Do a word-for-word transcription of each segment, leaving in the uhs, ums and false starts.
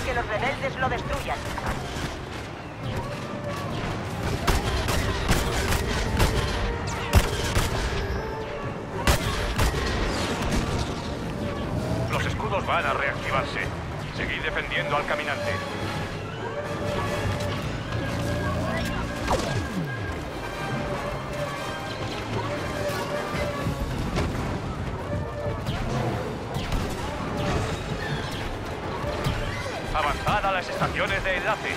que los rebeldes lo destruyan. Los escudos van a reactivarse. Seguid defendiendo al caminante. Avanzad a las estaciones de enlace.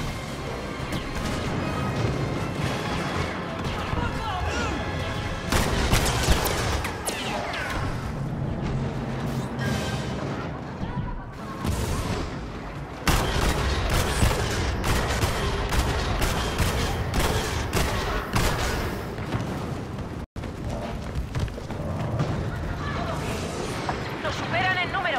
¡Nos superan en número!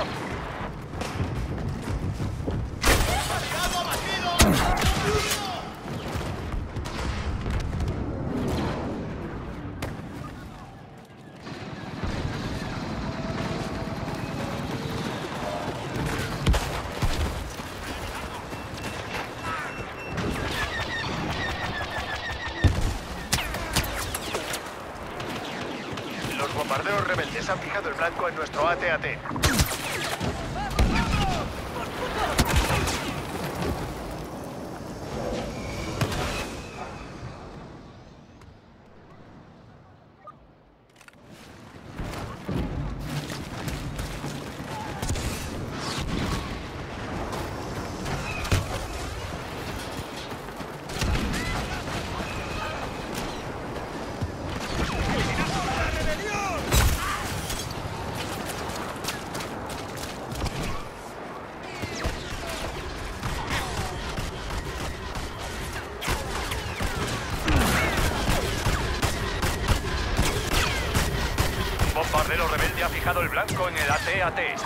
Los bombarderos rebeldes han fijado el blanco en nuestro A T A T. Bombardero rebelde ha fijado el blanco en el A T A T.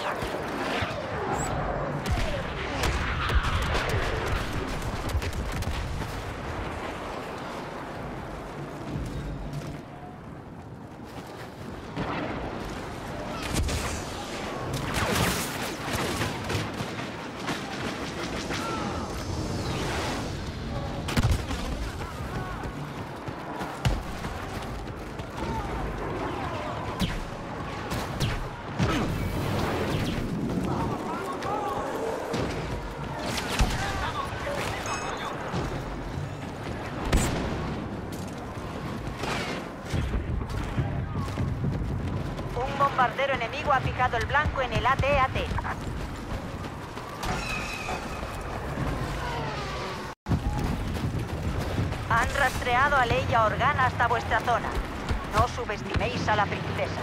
Un bombardero enemigo ha fijado el blanco en el A T A T. Han rastreado a Leia Organa hasta vuestra zona. No subestiméis a la princesa.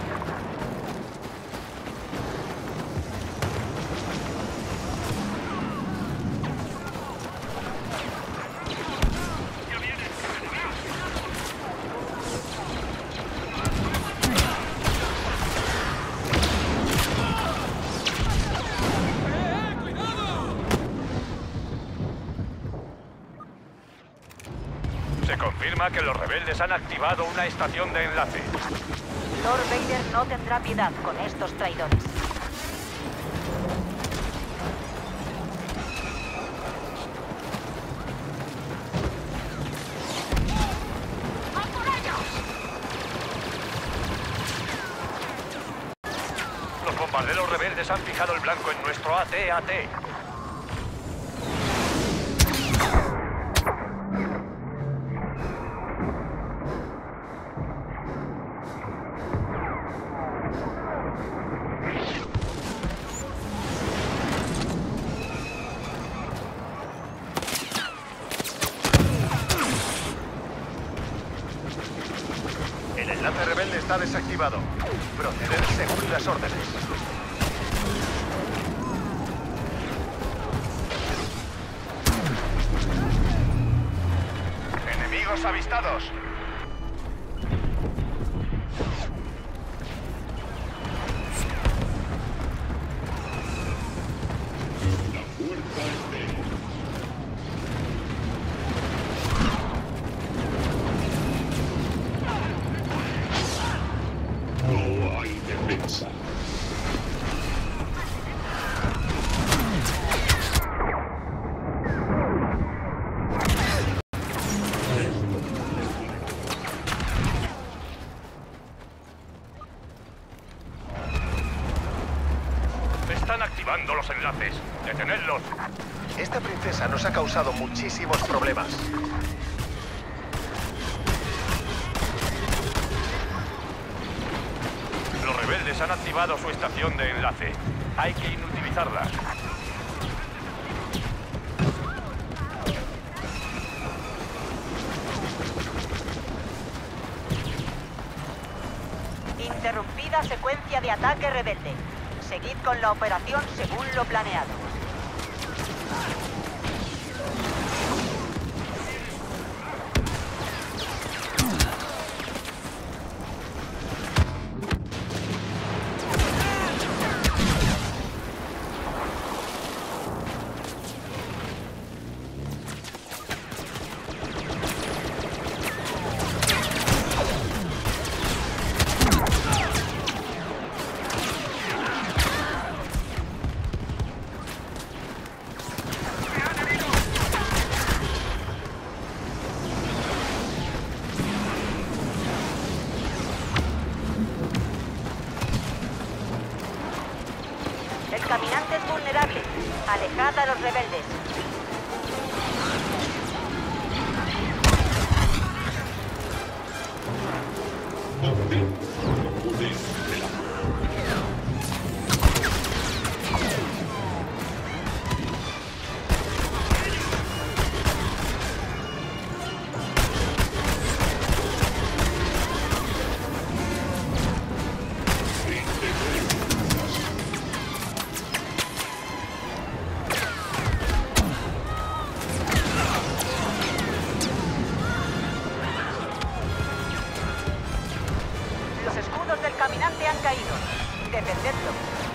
Se confirma que los rebeldes han activado una estación de enlace. Lord Vader no tendrá piedad con estos traidores. Los bombarderos rebeldes han fijado el blanco en nuestro A T A T. El enlace rebelde está desactivado. Proceder según las órdenes. Enemigos avistados. No hay defensa. activando los enlaces. ¡Detenedlos! Esta princesa nos ha causado muchísimos problemas. Los rebeldes han activado su estación de enlace. Hay que inutilizarla. Interrumpida secuencia de ataque rebelde. Seguid con la operación según lo planeado. El caminante es vulnerable. Alejad a los rebeldes. Los escudos del caminante han caído. Defendedlo.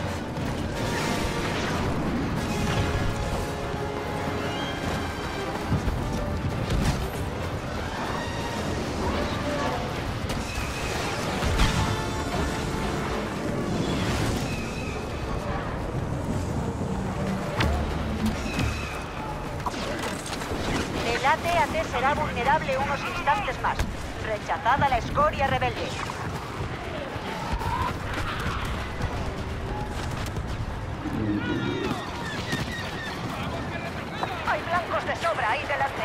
El A T A T será vulnerable unos instantes más. Rechazada la escoria rebelde. Hay blancos de sobra ahí delante.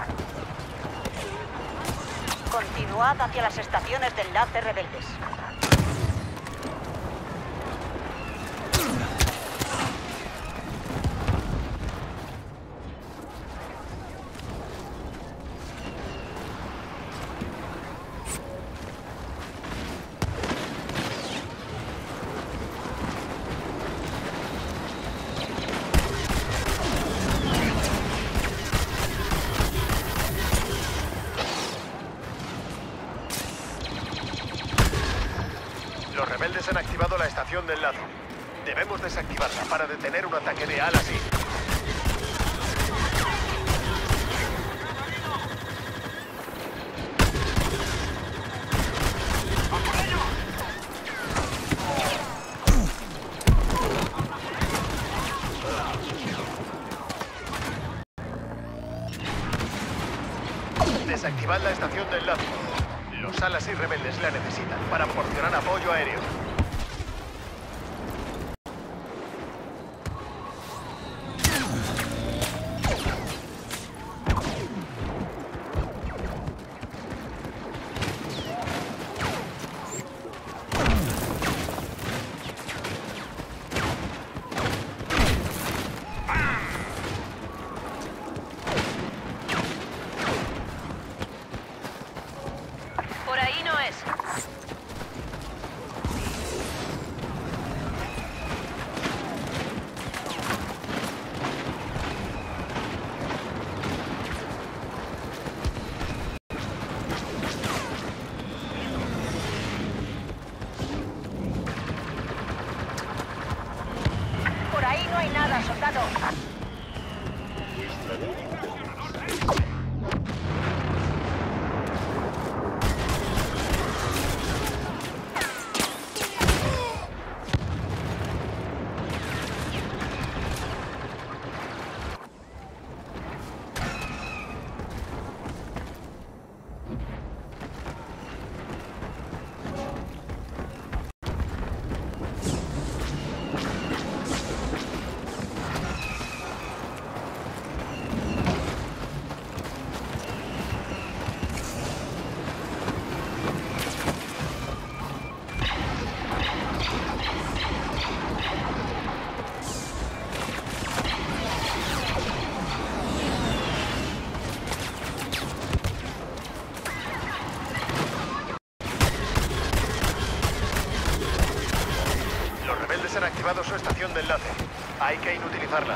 Continuad hacia las estaciones de enlace rebeldes. Los rebeldes han activado la estación de enlace. Debemos desactivarla para detener un ataque de ala así. Desactivad la estación de enlace. Los alas y rebeldes la necesitan para proporcionar apoyo aéreo. Por ahí no es. Por ahí no hay nada, soldado. rebeldes han activado su estación de enlace. Hay que inutilizarla.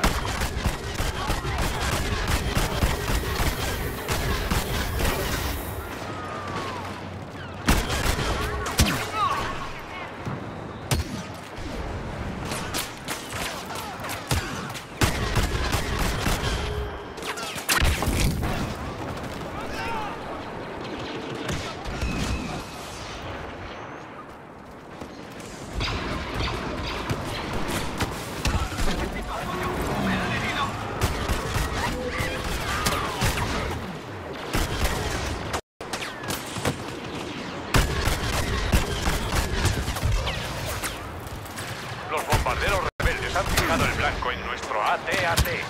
Los bombarderos rebeldes han fijado el blanco en nuestro A T A T.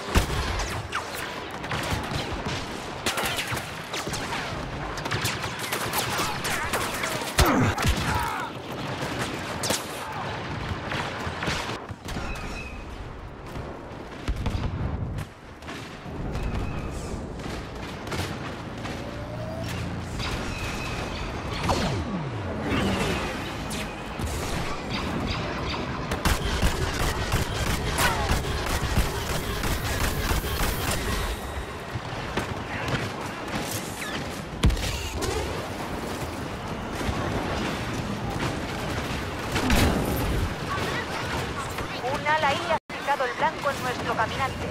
Un ala I ha fijado el blanco en nuestro caminante.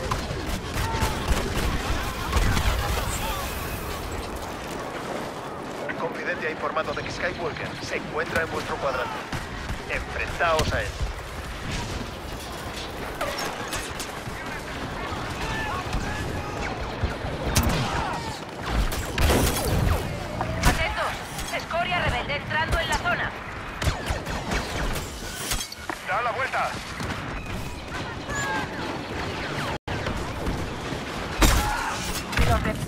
El confidente ha informado de que Skywalker se encuentra en vuestro cuadrante. Enfrentaos a él. ¡Atentos! Escoria rebelde entrando en la zona. ¡Da la vuelta! Los re-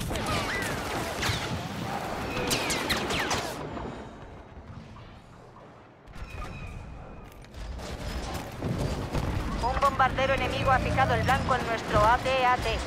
Un bombardero enemigo ha fijado el blanco en nuestro A T A T.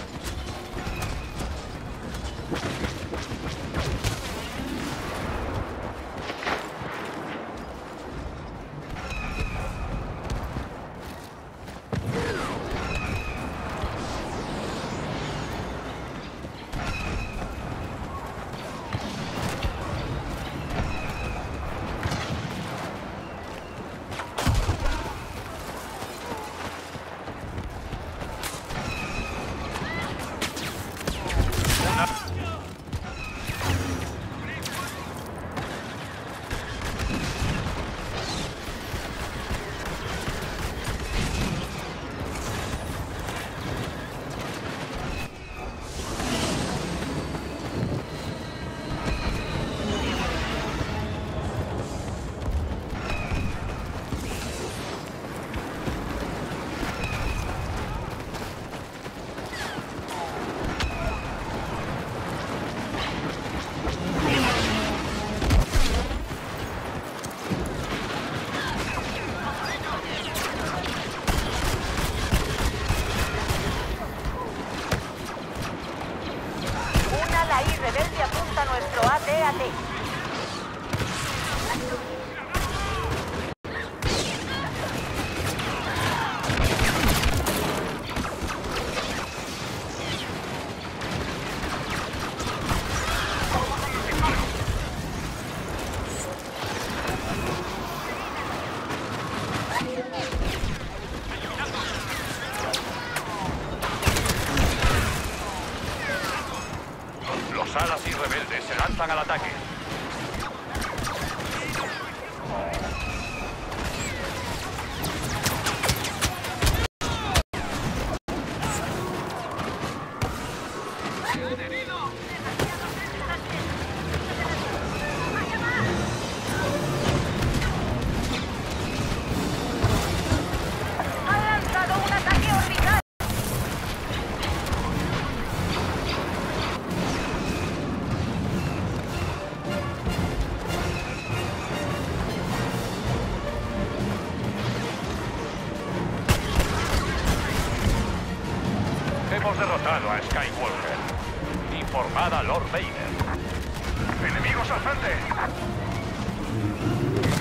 La I rebelde apunta a nuestro A T A T. Los alas y rebeldes se lanzan al ataque. ¡Ha lanzado un ataque orbital! Hemos derrotado a Skywalker. Informada Lord Vader. ¡Enemigos al frente!